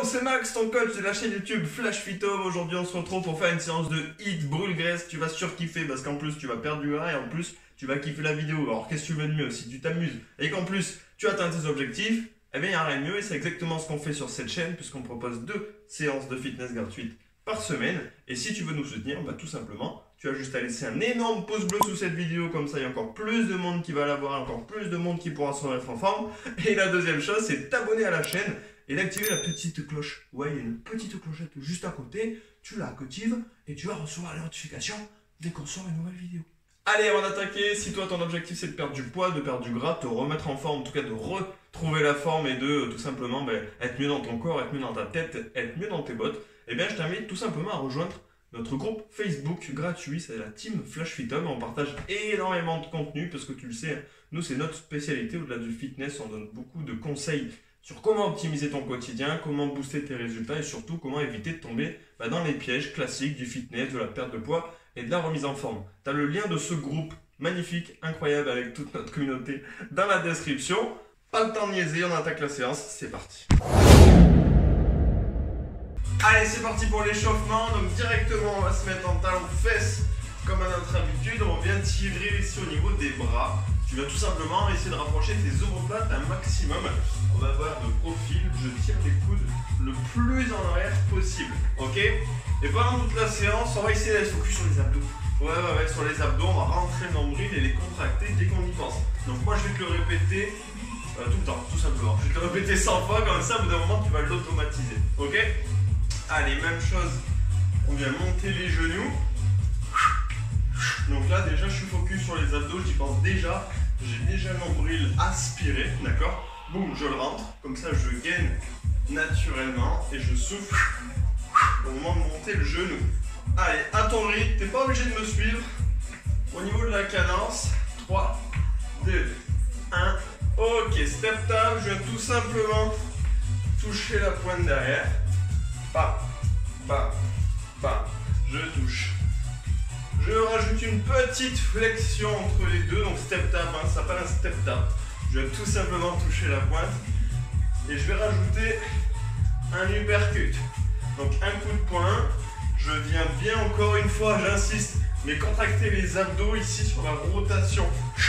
Yo, c'est Max, ton coach de la chaîne YouTube Flash Fit Home. Aujourd'hui, on se retrouve pour faire une séance de HIIT brûle-graisse. Tu vas surkiffer parce qu'en plus, tu vas perdre du gras et en plus, tu vas kiffer la vidéo. Alors, qu'est-ce que tu veux de mieux? Si tu t'amuses et qu'en plus, tu atteins tes objectifs, eh bien, il n'y a rien de mieux et c'est exactement ce qu'on fait sur cette chaîne puisqu'on propose 2 séances de fitness gratuites par semaine. Et si tu veux nous soutenir, bah, tout simplement, tu as juste à laisser un énorme pouce bleu sous cette vidéo. Comme ça, il y a encore plus de monde qui va la voir, encore plus de monde qui pourra se remettre en forme. Et la deuxième chose, c'est t'abonner à la chaîne et d'activer la petite cloche. Ouais, il y a une petite clochette juste à côté. Tu la actives et tu vas recevoir les notifications dès qu'on sort une nouvelle vidéo. Allez, avant d'attaquer, si toi ton objectif c'est de perdre du poids, de perdre du gras, te remettre en forme, en tout cas de retrouver la forme et de tout simplement être mieux dans ton corps, être mieux dans ta tête, être mieux dans tes bottes, eh bien je t'invite tout simplement à rejoindre notre groupe Facebook gratuit, c'est la team Flash Fit Home. On partage énormément de contenu parce que tu le sais, nous c'est notre spécialité au-delà du fitness, on donne beaucoup de conseils sur comment optimiser ton quotidien, comment booster tes résultats et surtout comment éviter de tomber dans les pièges classiques du fitness, de la perte de poids et de la remise en forme. Tu as le lien de ce groupe magnifique, incroyable avec toute notre communauté dans la description. Pas le temps de niaiser, on attaque la séance, c'est parti. Allez, c'est parti pour l'échauffement. Donc directement, on va se mettre en talons fesses comme à notre habitude. On vient tirer ici au niveau des bras. Tu vas tout simplement essayer de rapprocher tes omoplates un maximum. On va voir de profil, je tire les coudes le plus en arrière possible, ok? Et pendant toute la séance, on va essayer d'être focus sur les abdos. Ouais, sur les abdos, on va rentrer le nombril et les contracter dès qu'on y pense. Donc moi, je vais te le répéter tout le temps, tout simplement. Je vais te le répéter 100 fois, comme ça, au bout d'un moment, tu vas l'automatiser, ok? Allez, même chose, on vient monter les genoux. Donc là, déjà, je suis focus sur les abdos, j'y pense déjà. J'ai déjà le nombril aspiré, d'accord? Boum, je le rentre, comme ça je gaine naturellement et je souffle au moment de monter le genou. Allez, à ton rythme, t'es pas obligé de me suivre. Au niveau de la cadence, 3, 2, 1. Ok, step tap, je viens tout simplement toucher la pointe derrière. Bam, bam, bam, je touche. Je rajoute une petite flexion entre les deux, donc step tap, ça s'appelle un step tap. Je vais tout simplement toucher la pointe et je vais rajouter un uppercut. Donc un coup de poing, je viens bien encore une fois, j'insiste, mais contracter les abdos ici sur la rotation.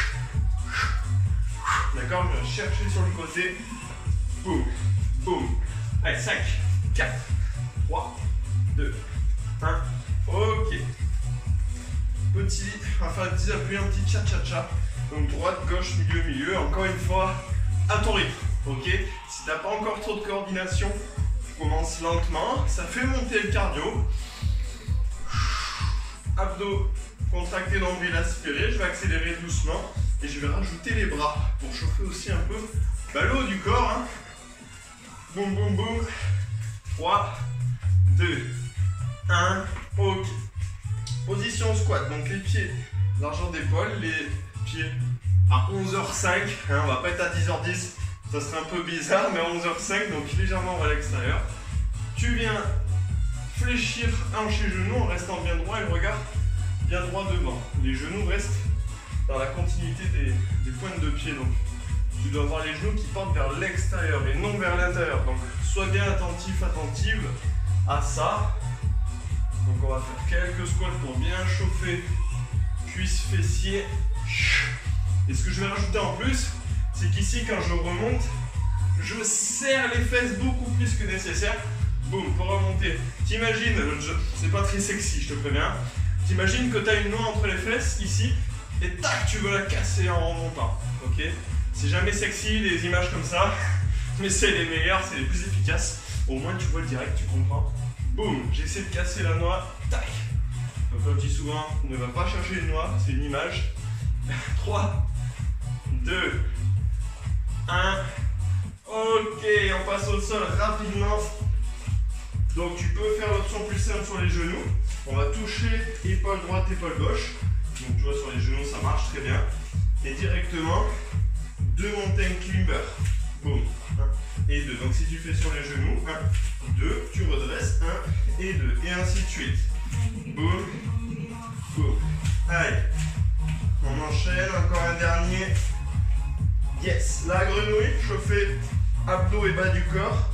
D'accord, je viens chercher sur le côté. Boum, boum. Allez, 5, 4, 3, 2, 1. Ok. Petit, on va faire un petit appui, un petit cha-cha-cha. Donc droite, gauche, milieu, milieu. Encore une fois, à ton rythme. Ok. Si tu n'as pas encore trop de coordination, commence lentement. Ça fait monter le cardio. Abdos contractés, nombril aspiré. Je vais accélérer doucement et je vais rajouter les bras pour chauffer aussi un peu le haut du corps. Hein. Boum, boum, boum. 3, 2, 1. Ok. Position squat, donc les pieds largeur d'épaule, les pieds à 11h05, hein, on va pas être à 10h10, ça serait un peu bizarre, mais à 11h05, donc légèrement vers l'extérieur. Tu viens fléchir hanche et genou en restant bien droit et le regard bien droit devant. Les genoux restent dans la continuité des pointes de pied, donc tu dois avoir les genoux qui portent vers l'extérieur et non vers l'intérieur. Donc sois bien attentif, attentive à ça. Donc on va faire quelques squats pour bien chauffer cuisses, fessiers. Et ce que je vais rajouter en plus, c'est qu'ici quand je remonte, je serre les fesses beaucoup plus que nécessaire. Boum, pour remonter. T'imagines, c'est pas très sexy, je te préviens. T'imagines que tu as une noix entre les fesses ici, et tac, tu veux la casser en remontant. Ok? C'est jamais sexy les images comme ça, mais c'est les meilleures, c'est les plus efficaces. Au moins tu vois le direct, tu comprends. Boum, j'essaie de casser la noix, tac. Donc comme je dis souvent, ne va pas chercher une noix, c'est une image. 3, 2, 1. Ok, on passe au sol rapidement. Donc tu peux faire l'option plus simple sur les genoux. On va toucher épaule droite, épaule gauche. Donc tu vois sur les genoux ça marche très bien. Et directement, 2 mountain climbers. Boum, 1 et 2. Donc si tu fais sur les genoux, 1, 2, tu redresses, 1 et 2. Et ainsi de suite. Boum, boum. Allez, on enchaîne, encore un dernier. Yes, la grenouille, chauffer abdos et bas du corps. Donc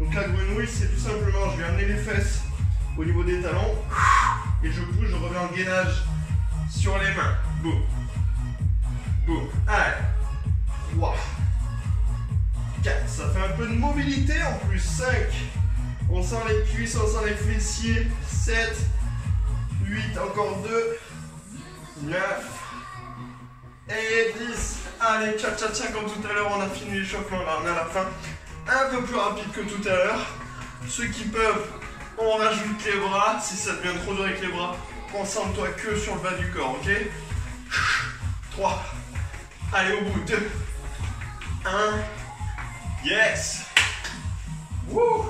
Donc la grenouille, c'est tout simplement, je vais amener les fesses au niveau des talons et je bouge, je reviens en gainage sur les mains. Boum. Boum. Allez. 3. 4. Ça fait un peu de mobilité en plus. 5. On sent les cuisses, on sent les fessiers. 7. 8. Encore 2. 9. Et 10. Allez, tcha tcha tcha, comme tout à l'heure, on a fini l'échauffement. Là, on est à la fin. Un peu plus rapide que tout à l'heure. Ceux qui peuvent, on rajoute les bras. Si ça devient trop dur avec les bras, concentre-toi que sur le bas du corps, ok? 3. Allez, au bout. 2. 1. Yes! Wouh!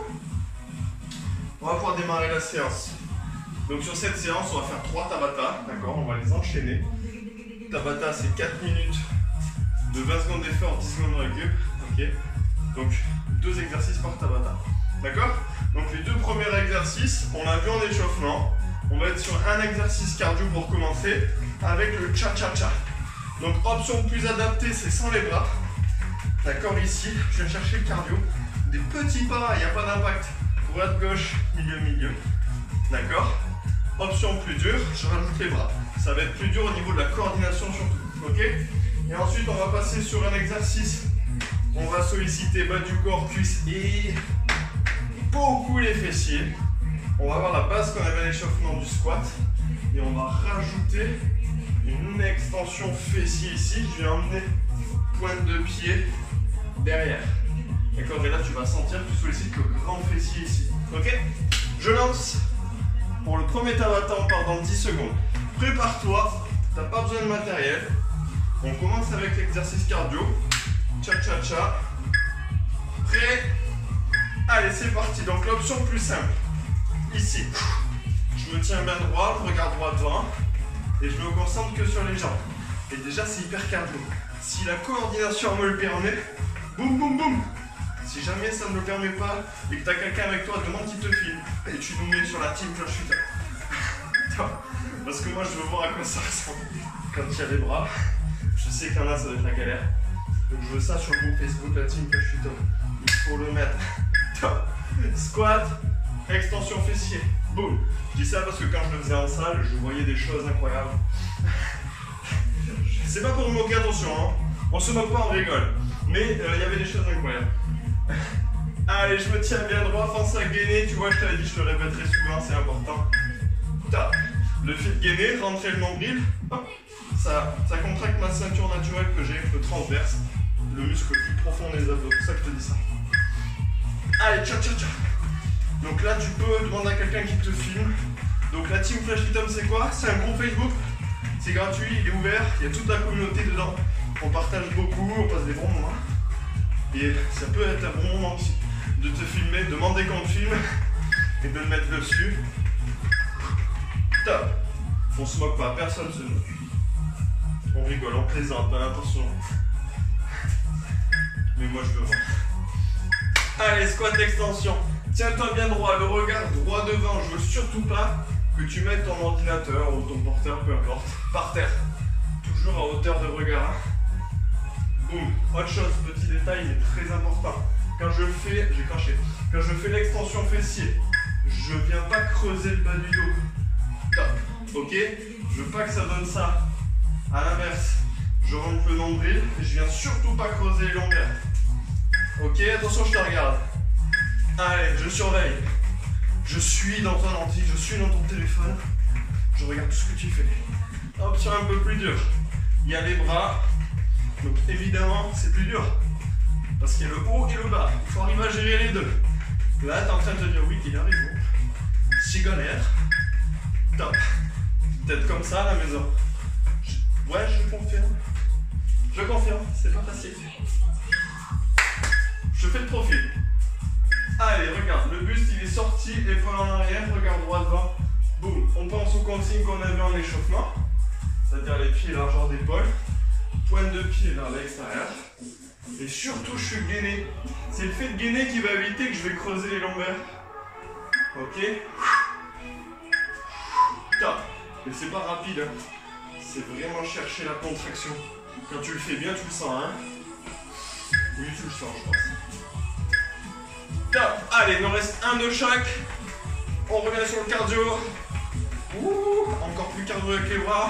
On va pouvoir démarrer la séance. Donc sur cette séance, on va faire 3 Tabata, d'accord? On va les enchaîner. Tabata, c'est 4 minutes de 20 secondes d'effort, 10 secondes de récup, ok? Donc 2 exercices par Tabata, d'accord? Donc les 2 premiers exercices, on l'a vu en échauffement. On va être sur un exercice cardio pour commencer avec le cha-cha-cha. Donc option plus adaptée, c'est sans les bras. D'accord, ici, je viens chercher le cardio. Des petits pas, il n'y a pas d'impact. Droite, gauche, milieu, milieu. D'accord? Option plus dure, je rajoute les bras. Ça va être plus dur au niveau de la coordination surtout. Ok? Et ensuite, on va passer sur un exercice. On va solliciter bas du corps, cuisses et beaucoup les fessiers. On va avoir la base qu'on avait à l'échauffement du squat. Et on va rajouter une extension fessier ici. Je vais emmener pointe de pied derrière. D'accord, et là tu vas sentir que tu sollicites le grand fessier ici. Ok? Je lance. Pour le premier Tabata, on part dans 10 secondes. Prépare-toi, t'as pas besoin de matériel. On commence avec l'exercice cardio. Cha-cha-cha. Prêt? Allez, c'est parti. Donc l'option plus simple. Ici, je me tiens bien droit, je regarde droit devant. Et je me concentre que sur les jambes. Et déjà, c'est hyper cardio. Si la coordination me le permet, boum boum boum. Si jamais ça ne le permet pas et que tu as quelqu'un avec toi, demande qu'il te filme et tu nous mets sur la team Flash Fit. Parce que moi je veux voir à quoi ça ressemble quand il y a les bras. Je sais qu'il y en a, ça va être la galère. Donc je veux ça sur le groupe Facebook, la team Flash Fit. Il faut le mettre. Squat, extension fessier, boum. Je dis ça parce que quand je le faisais en salle, je voyais des choses incroyables. C'est pas pour me moquer, attention, hein. On se moque pas, on rigole. Mais il y avait des choses incroyables. Allez, je me tiens bien droit, pense à gainer. Tu vois, je t'avais dit, je te le répéterai souvent, c'est important. Top. Le fil gainer, rentrer le nombril. Hop. Ça contracte ma ceinture naturelle que j'ai, le transverse. Le muscle le plus profond des abdos, c'est ça que je te dis ça. Allez, tcha tcha tcha. Donc là, tu peux demander à quelqu'un qui te filme. Donc la team Flash Fit, c'est quoi? C'est un groupe Facebook. C'est gratuit, il est ouvert, il y a toute la communauté dedans. On partage beaucoup, on passe des bons moments. Et ça peut être un bon moment aussi de te filmer, demander qu'on te filme et de le mettre dessus. Top. On se moque pas, personne se moque. On rigole, on plaisante, hein, attention. Mais moi je veux voir. Allez, squat d'extension. Tiens-toi bien droit, le regard droit devant. Je veux surtout pas que tu mettes ton ordinateur ou ton porteur, peu importe, par terre. Toujours à hauteur de regard. Boum. Autre chose, petit détail, mais très important. Quand je fais, j'ai craché. Quand je fais l'extension fessier, je viens pas creuser le bas du dos. Top. Ok? Je veux pas que ça donne ça. À l'inverse, je rentre le nombril et je viens surtout pas creuser les lombaires. Ok? Attention, je te regarde. Allez, je surveille. Je suis dans ton ordi, je suis dans ton téléphone. Je regarde tout ce que tu fais. Option un peu plus dure. Il y a les bras. Donc évidemment, c'est plus dur. Parce qu'il y a le haut et le bas. Il faut arriver à gérer les deux. Là, tu es en train de te dire oui, il arrive. Chigonère. Top. Peut-être comme ça à la maison. Ouais, je confirme. Je confirme, c'est pas facile. Je fais le profil. Allez, regarde, le buste il est sorti, épaule en arrière, regard droit devant. Boum. On pense aux consignes qu'on avait en échauffement. C'est-à-dire les pieds largeur d'épaule. Pointe de pied vers l'extérieur. Et surtout, je suis gainé. C'est le fait de gainer qui va éviter que je vais creuser les lombaires. Ok. Top. Et c'est pas rapide, hein. C'est vraiment chercher la contraction. Quand tu le fais bien, tu le sens, hein. Oui, tu le sens, je pense. Top. Allez, il nous reste un de chaque. On revient sur le cardio. Ouh, encore plus cardio avec les bras.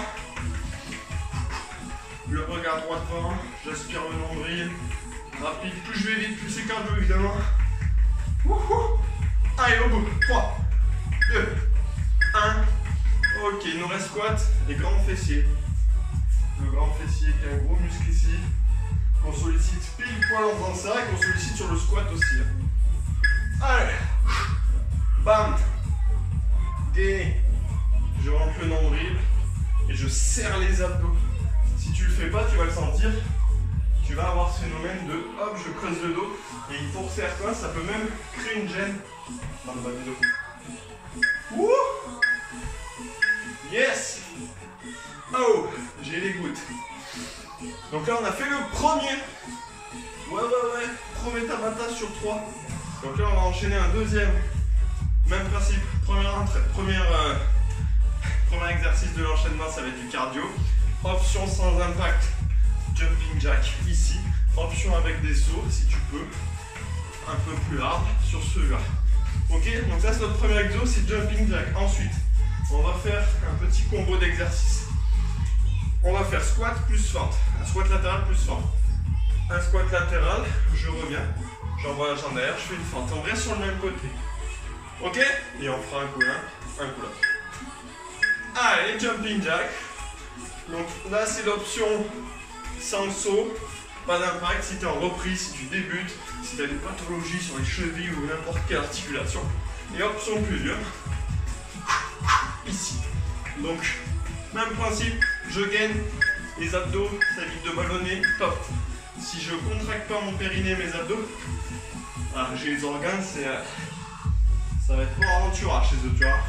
Le regard droit devant. J'aspire le nombril. Rapide, plus je vais vite, plus c'est cardio évidemment. Ouh. Allez, au bout. 3, 2, 1. Ok, il nous reste squat et grand fessier. Le grand fessier qui est un gros muscle ici. Qu'on sollicite pile poil en faisant ça et qu'on sollicite sur le squat aussi. Allez. Bam. Gainé. Je rentre le nombril et je serre les abdos. Si tu le fais pas, tu vas le sentir. Tu vas avoir ce phénomène de hop, je creuse le dos. Et pour certains, ça peut même créer une gêne dans le bas du dos. Ouh. Yes. Oh, j'ai les gouttes. Donc là, on a fait le premier. Ouais. Premier Tabata sur 3. Donc là, on va enchaîner un deuxième. Même principe. Premier exercice de l'enchaînement, ça va être du cardio. Option sans impact, jumping jack ici. Option avec des sauts, si tu peux. Un peu plus hard sur celui-là. Ok, donc ça c'est notre premier exo, c'est jumping jack. Ensuite, on va faire un petit combo d'exercices. On va faire squat plus fente. Un squat latéral plus fente. Un squat latéral, je reviens. J'envoie la jambe derrière, je fais une fente. On reste sur le même côté. Ok? Et on fera un coup là, un coup là. Allez, jumping jack. Donc là, c'est l'option sans saut, pas d'impact. Si tu es en reprise, si tu débutes, si tu as des pathologies sur les chevilles ou n'importe quelle articulation. Et option plus dure, ici. Donc, même principe, je gaine les abdos, ça évite de ballonner, top. Si je contracte pas mon périnée, mes abdos, j'ai les organes, ça va être pour aventura chez eux, tu vois.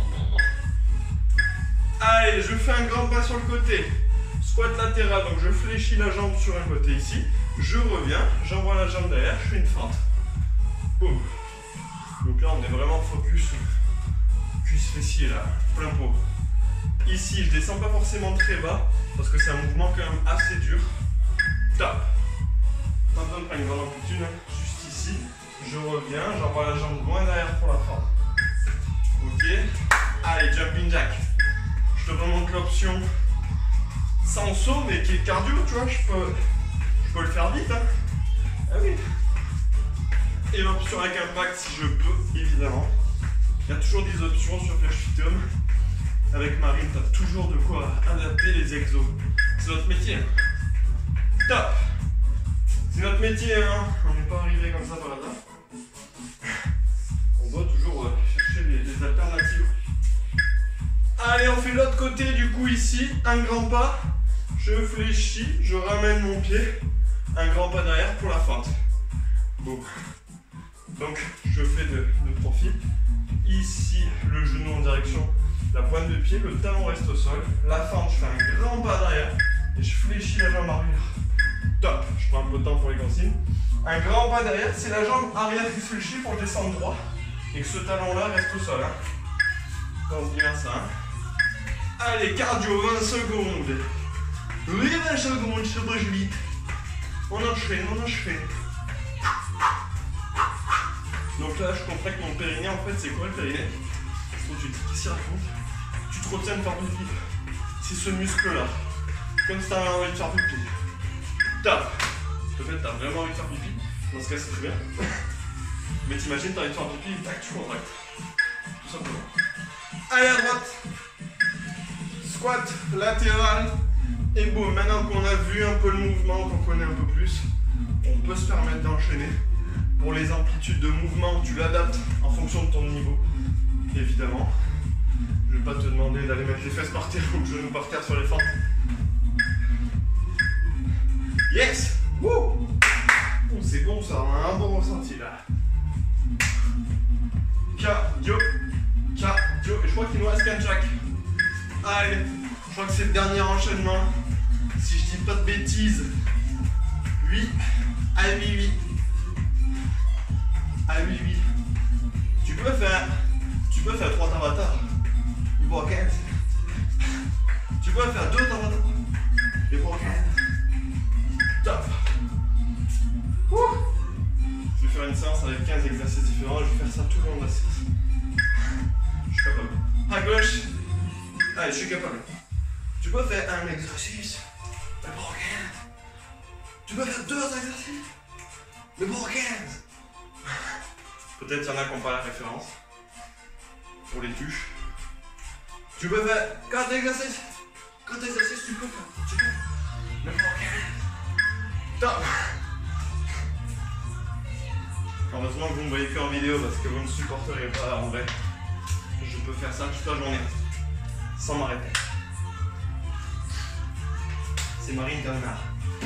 Allez, je fais un grand pas sur le côté. Squat latéral, donc je fléchis la jambe sur un côté ici. Je reviens, j'envoie la jambe derrière, je fais une fente. Boum. Donc là, on est vraiment focus cuisse fessier là, plein pot. Ici, je descends pas forcément très bas parce que c'est un mouvement quand même assez dur. Top. Pas besoin de prendre une grande amplitude, juste ici. Je reviens, j'envoie la jambe loin derrière pour la fente. Ok. Allez, jumping jack. Je te remonte l'option sans saut, mais qui est cardio, tu vois, je peux le faire vite. Hein. Ah oui. Et l'option avec impact, si je peux, évidemment. Il y a toujours des options sur FlashFitHome. Avec Marine, tu as toujours de quoi adapter les exos. C'est notre métier. Top. C'est notre métier, hein. On n'est pas arrivé comme ça par hasard. On doit toujours chercher les alternatives. Allez, on fait l'autre côté du coup ici, un grand pas, je fléchis, je ramène mon pied, un grand pas derrière pour la fente. Bon. Donc je fais de profil, ici le genou en direction, la pointe de pied, le talon reste au sol, la fente, je fais un grand pas derrière et je fléchis la jambe arrière. Top, je prends un peu de temps pour les consignes. Un grand pas derrière, c'est la jambe arrière qui se fléchit pour descendre droit et que ce talon là reste au sol. Hein. Pense bien à ça. Hein. Allez, cardio, 20 secondes. Oui, 20 secondes, ça bouge vite. On enchaîne. Donc là, je contracte mon périnée. En fait, c'est quoi le périnée? Quand tu dis qu'est-ce qu'il raconte, tu te retiens de faire pipi. C'est ce muscle-là. Comme si tu avais envie de faire pipi. Top. Peut-être tu as vraiment envie de faire pipi. Dans ce cas, c'est très bien. Mais t'imagines, tu as envie de faire pipi, tac, tu contractes. Tout simplement. Allez, à droite. Squat latéral et boum. Maintenant qu'on a vu un peu le mouvement, qu'on connaît un peu plus, on peut se permettre d'enchaîner. Pour les amplitudes de mouvement, tu l'adaptes en fonction de ton niveau, évidemment. Je ne vais pas te demander d'aller mettre les fesses par terre ou le genou par terre sur les fentes. Yes. Wouh. C'est bon ça, on a un bon ressenti là. Cardio. Et je crois qu'il nous reste qu'un jack. Allez, je crois que c'est le dernier enchaînement. Si je dis pas de bêtises. 8. Allez, 8. Allez, 8. Tu peux faire 3 Tabata. Il faut 15. Tu peux faire 2 Tabata. Il faut 15. Top. Je vais faire une séance séance avec 15 exercices différents et je vais faire ça tout le long de la séance. Je suis capable. À gauche. Allez, je suis capable. Tu peux faire un exercice, le bras 15. Tu peux faire 2 exercices, le bras 15. Peut-être qu'il y en a qui n'ont pas la référence. Pour les tuches. Tu peux faire 4 exercices. 4 exercices, tu peux faire. Tu peux. Le bras 15. Top. Heureusement que vous ne me voyez que en vidéo parce que vous ne supporterez pas en vrai. Je peux faire ça toute la journée. Sans m'arrêter. C'est Marine Bernard.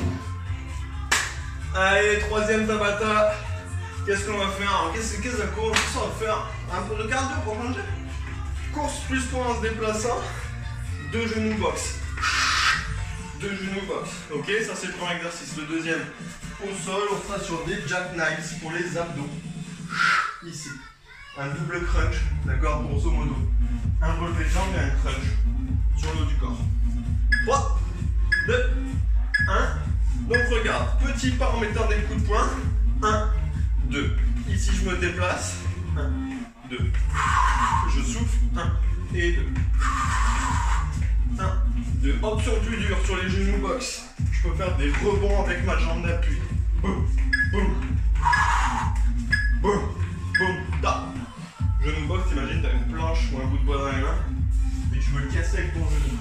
Allez, 3e Tabata. Qu'est-ce qu'on va faire? Qu'est-ce que course? On va faire un peu de cardio pour manger. Course plus poids en se déplaçant. 2 genoux box. 2 genoux box. Ok, ça c'est le premier exercice. Le deuxième, au sol, on sera sur des jackknives pour les abdos. Ici. Un double crunch, d'accord, grosso modo. Un relevé de jambe et un crunch sur le haut du corps. 3, 2, 1. Donc regarde, petit pas en mettant des coups de poing. 1, 2. Ici je me déplace. 1, 2. Je souffle. 1 et 2. 1, 2. Option plus dure sur les genoux box. Je peux faire des rebonds avec ma jambe d'appui. Boum, boum. Boum, boum, top. Genou box, t'imagines, t'as une planche ou un bout de bois dans les mains et tu veux le casser avec ton genou.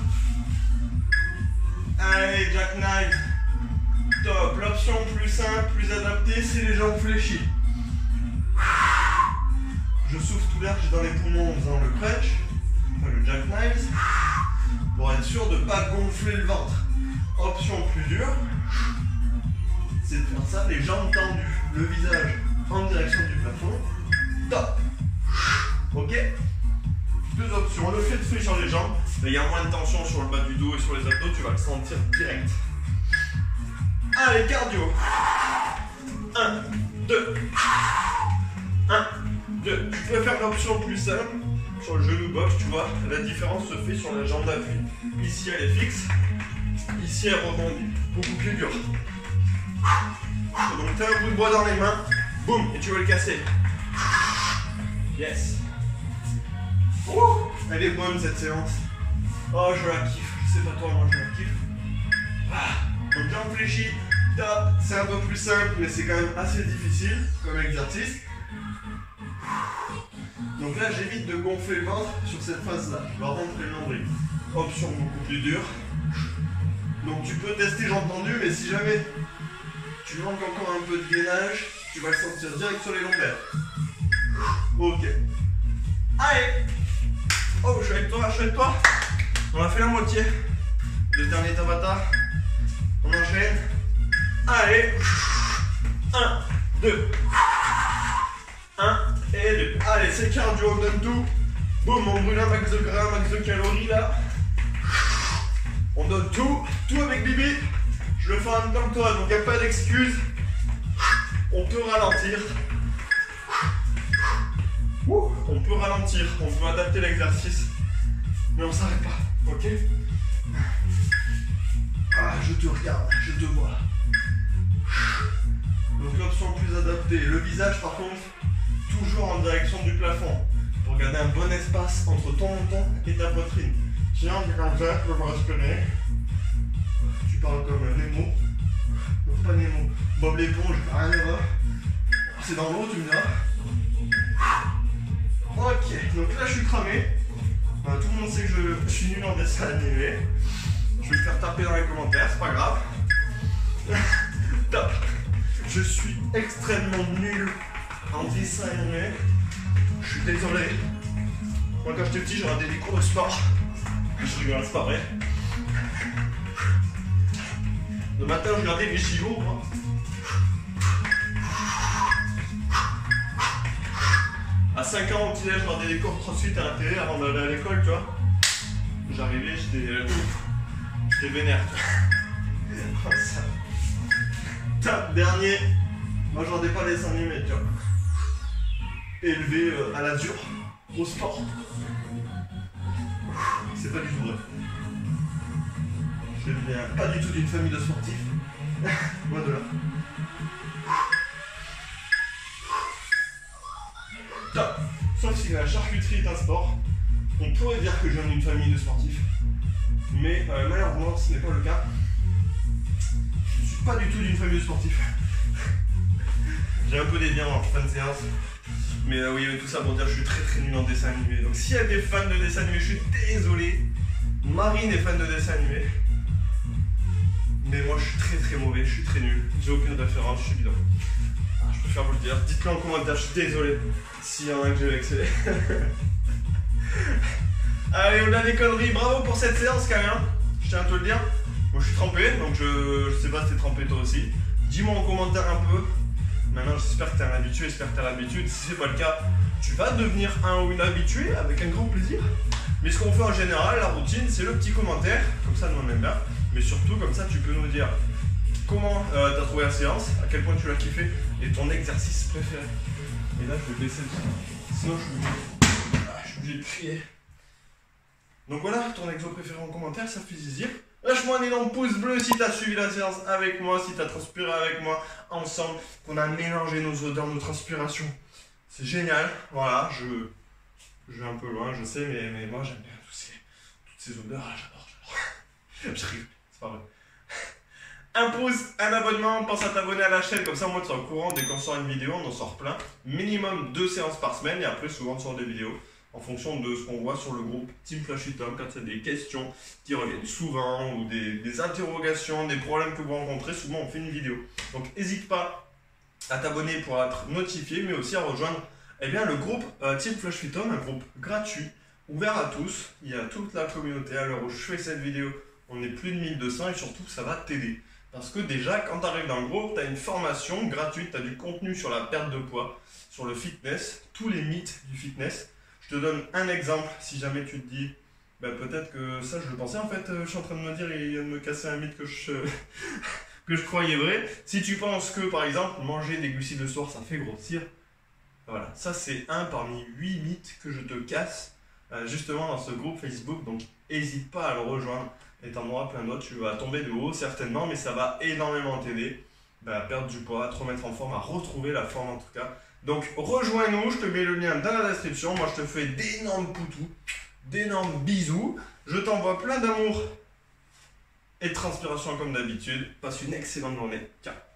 Allez, jackknife. Top. L'option plus simple, plus adaptée, c'est les jambes fléchies. Je souffle tout l'air que j'ai dans les poumons en faisant le crunch, enfin le jackknife, pour être sûr de ne pas gonfler le ventre. Option plus dure, c'est de faire ça les jambes tendues, le visage en direction du plafond. Top. Ok. 2 options, le fait de fléchir les jambes, il y a moins de tension sur le bas du dos et sur les abdos, tu vas le sentir direct. Allez, cardio. 1, 2. 1, 2. Tu peux faire l'option plus simple sur le genou box, tu vois, la différence se fait sur la jambe d'appui. Ici elle est fixe, ici elle rebondit, beaucoup plus dur. Donc tu as un bout de bois dans les mains, boum, et tu veux le casser. Yes. Ouh, elle est bonne cette séance. Oh, je la kiffe. Je sais pas toi, moi je la kiffe. Donc jambes fléchies, top. C'est un peu plus simple, mais c'est quand même assez difficile comme exercice. Donc là, j'évite de gonfler le ventre sur cette phase-là. Je vais rentrer le nombril. Option beaucoup plus dure. Donc tu peux tester jambes tendues, mais si jamais tu manques encore un peu de gainage, tu vas le sentir direct sur les lombaires. Ok. Allez. Oh, je suis avec toi, je suis avec toi. On a fait la moitié. Le dernier Tabata. On enchaîne. Allez. 1, 2. 1 et 2. Allez, c'est cardio, on donne tout. Boum, on brûle un max de gras, un max de calories là. On donne tout. Tout avec Bibi. Je le fais en même temps que toi, donc il n'y a pas d'excuse. On peut ralentir. On peut ralentir, on peut adapter l'exercice, mais on s'arrête pas, ok? Ah, je te regarde, je te vois. Donc l'option plus adaptée, le visage par contre, toujours en direction du plafond, pour garder un bon espace entre ton menton et ta poitrine. Tiens, on fait comme ça, tu vas me respirer. Tu parles comme Nemo, non pas Nemo, Bob l'éponge, rien à voir. C'est dans l'eau, tu me diras. Ok, donc là je suis cramé. Tout le monde sait que je suis nul en dessin animé. Je vais me faire taper dans les commentaires, c'est pas grave. Top. Je suis extrêmement nul en dessin animé. Je suis désolé. Moi quand j'étais petit, j'ai regardé des cours de sport. Je rigole, c'est pas vrai. Le matin, je regardais les JO, moi. À 5 ans au petit-déj, je regardais des cours de crossfit à la télé avant d'aller à l'école, tu vois. J'arrivais, j'étais vénère. Oh, ça. Top, dernier. Moi, je regardais pas les dessins animés, tu vois. Élevé à la dure, au sport. C'est pas du tout vrai. Je viens pas du tout d'une famille de sportifs. Loin de là. top. Sauf si la charcuterie est un sport, on pourrait dire que je viens d'une famille de sportifs. Mais malheureusement, ce n'est pas le cas. Je ne suis pas du tout d'une famille de sportifs. J'ai un peu des liens en fin de séance. Mais oui, tout ça pour dire que je suis très nul en dessin animé. Donc s'il y a des fans de dessin animé, je suis désolé. Marine est fan de dessin animé. Mais moi je suis très mauvais, je suis très nul. J'ai aucune référence, je suis bidon. Je préfère vous le dire. Dites-le en commentaire, je suis désolé s'il y en a un que j'ai vexé. Allez, au-delà des conneries, bravo pour cette séance quand même. Je tiens à te le dire. Moi je suis trempé, donc je sais pas si t'es trempé toi aussi. Dis-moi en commentaire un peu. Maintenant j'espère que t'es un habitué, j'espère que t'as l'habitude. Si c'est pas le cas, tu vas devenir un ou une habituée avec un grand plaisir. Mais ce qu'on fait en général, la routine, c'est le petit commentaire. Comme ça nous on aime bien. Mais surtout comme ça tu peux nous dire comment t'as trouvé la séance, à quel point tu l'as kiffé et ton exercice préféré. Et là je vais baisser le son. Sinon je suis obligé de crier. Donc voilà, ton exo préféré en commentaire, ça fait plaisir. Lâche-moi un énorme pouce bleu si tu as suivi la séance avec moi, si tu as transpiré avec moi, ensemble, qu'on a mélangé nos odeurs, nos transpirations. C'est génial, voilà, je vais un peu loin, je sais, mais moi j'aime bien toutes ces odeurs, j'adore. J'arrive, c'est pas vrai. Un pouce, un abonnement, pense à t'abonner à la chaîne, comme ça moi tu es au courant, dès qu'on sort une vidéo, on en sort plein. Minimum 2 séances par semaine et après souvent on sort des vidéos. En fonction de ce qu'on voit sur le groupe Team Flashy Tom, quand il y a des questions qui reviennent souvent ou des interrogations, des problèmes que vous rencontrez, souvent on fait une vidéo. Donc n'hésite pas à t'abonner pour être notifié, mais aussi à rejoindre le groupe Team Flashy Tom, un groupe gratuit, ouvert à tous. Il y a toute la communauté. À l'heure où je fais cette vidéo, on est plus de 1200 et surtout ça va t'aider. Parce que déjà, quand tu arrives dans le groupe, tu as une formation gratuite, tu as du contenu sur la perte de poids, sur le fitness, tous les mythes du fitness. Je te donne un exemple, si jamais tu te dis, peut-être que ça je le pensais en fait, je suis en train de me dire, il vient de me casser un mythe que je croyais vrai. Si tu penses que par exemple, manger des glucides le soir ça fait grossir, voilà, ça c'est un parmi 8 mythes que je te casse justement dans ce groupe Facebook, donc n'hésite pas à le rejoindre et t'en auras plein d'autres, tu vas tomber de haut certainement, mais ça va énormément t'aider à perdre du poids, à te remettre en forme, à retrouver la forme en tout cas. Donc rejoins-nous, je te mets le lien dans la description. Moi je te fais d'énormes poutous, d'énormes bisous. Je t'envoie plein d'amour et de transpiration comme d'habitude. Passe une excellente journée. Ciao.